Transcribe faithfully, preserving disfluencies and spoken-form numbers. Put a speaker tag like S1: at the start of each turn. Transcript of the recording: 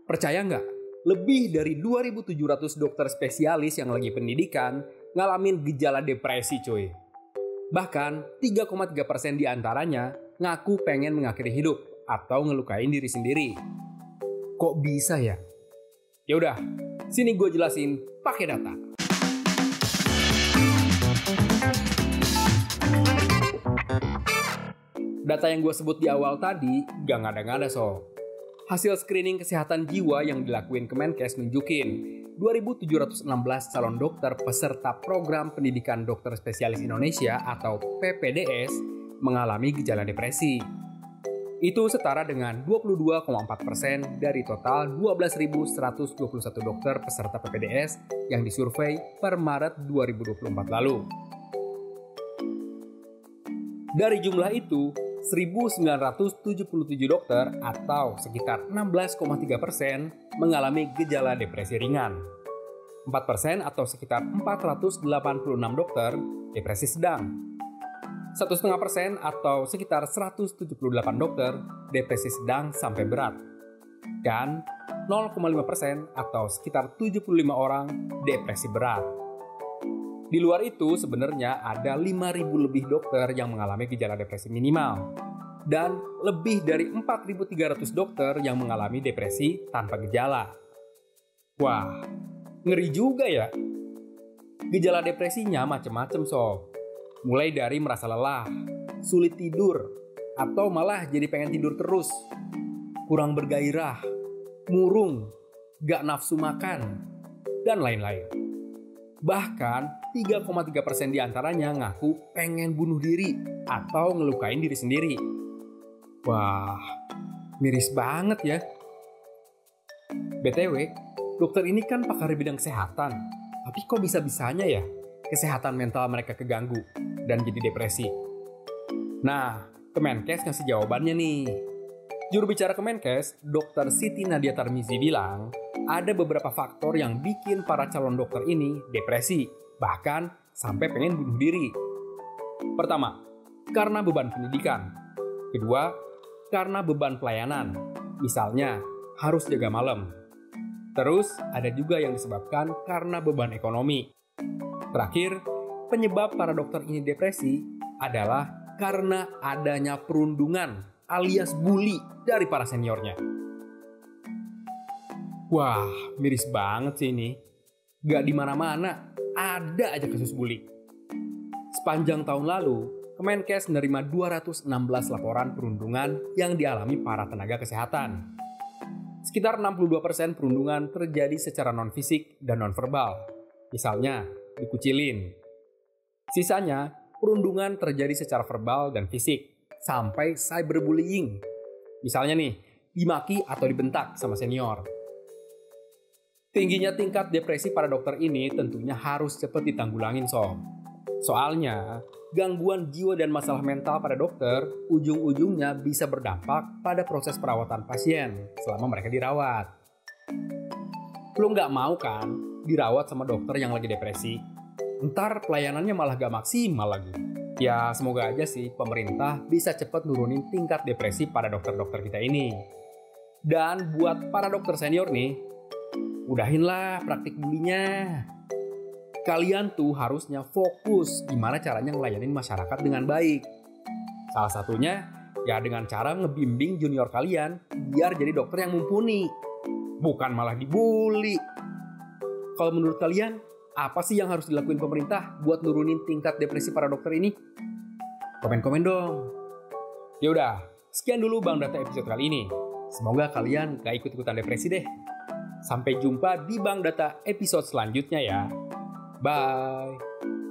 S1: Percaya nggak? Lebih dari dua ribu tujuh ratus dokter spesialis yang lagi pendidikan ngalamin gejala depresi cuy. Bahkan tiga koma tiga persen di antaranya ngaku pengen mengakhiri hidup atau ngelukain diri sendiri. Kok bisa ya? Ya udah, sini gue jelasin pakai data. Data yang gue sebut di awal tadi gak ngada-ngada so. Hasil screening kesehatan jiwa yang dilakuin Kemenkes nunjukin dua ribu tujuh ratus enam belas calon dokter peserta program pendidikan dokter spesialis Indonesia atau P P D S mengalami gejala depresi. Itu setara dengan dua puluh dua koma empat persen dari total dua belas ribu seratus dua puluh satu dokter peserta P P D S yang disurvei per Maret dua ribu dua puluh empat lalu. Dari jumlah itu, seribu sembilan ratus tujuh puluh tujuh dokter atau sekitar enam belas koma tiga persen mengalami gejala depresi ringan. empat persen atau sekitar empat ratus delapan puluh enam dokter depresi sedang. satu koma lima persen atau sekitar seratus tujuh puluh delapan dokter depresi sedang sampai berat. Dan nol koma lima persen atau sekitar tujuh puluh lima orang depresi berat. Di luar itu sebenarnya ada lima ribu lebih dokter yang mengalami gejala depresi minimal. Dan lebih dari empat ribu tiga ratus dokter yang mengalami depresi tanpa gejala. Wah, ngeri juga ya. Gejala depresinya macam-macam sob. Mulai dari merasa lelah, sulit tidur, atau malah jadi pengen tidur terus, kurang bergairah, murung, gak nafsu makan, dan lain-lain. Bahkan tiga koma tiga persen diantaranya ngaku pengen bunuh diri atau ngelukain diri sendiri. Wah, miris banget ya. B T W, dokter ini kan pakar di bidang kesehatan, tapi kok bisa-bisanya ya kesehatan mental mereka keganggu dan jadi depresi? Nah, Kemenkes ngasih jawabannya nih. Juru bicara Kemenkes, dokter Siti Nadia Tarmizi bilang, ada beberapa faktor yang bikin para calon dokter ini depresi, bahkan sampai pengen bunuh diri. Pertama, karena beban pendidikan. Kedua, karena beban pelayanan. Misalnya, harus jaga malam. Terus, ada juga yang disebabkan karena beban ekonomi. Terakhir, penyebab para dokter ini depresi adalah karena adanya perundungan alias bully dari para seniornya. Wah, miris banget sih ini. Gak di mana-mana ada aja kasus bully. Sepanjang tahun lalu, Kemenkes menerima dua ratus enam belas laporan perundungan yang dialami para tenaga kesehatan. Sekitar enam puluh dua persen perundungan terjadi secara non-fisik dan non-verbal. Misalnya, dikucilin. Sisanya, perundungan terjadi secara verbal dan fisik, sampai cyberbullying. Misalnya nih, dimaki atau dibentak sama senior. Tingginya tingkat depresi para dokter ini tentunya harus cepat ditanggulangin sob. Soalnya, gangguan jiwa dan masalah mental pada dokter ujung-ujungnya bisa berdampak pada proses perawatan pasien selama mereka dirawat. Lu nggak mau kan dirawat sama dokter yang lagi depresi? Ntar pelayanannya malah gak maksimal lagi. Ya semoga aja sih pemerintah bisa cepat nurunin tingkat depresi pada dokter-dokter kita ini. Dan buat para dokter senior nih, udahinlah praktik bulinya. Kalian tuh harusnya fokus gimana caranya ngelayanin masyarakat dengan baik. Salah satunya ya dengan cara ngebimbing junior kalian biar jadi dokter yang mumpuni. Bukan malah dibully. Kalau menurut kalian, apa sih yang harus dilakuin pemerintah buat nurunin tingkat depresi para dokter ini? Komen-komen dong. Yaudah, sekian dulu Bang Data episode kali ini. Semoga kalian gak ikut-ikutan depresi deh. Sampai jumpa di Bang Data episode selanjutnya ya. Bye.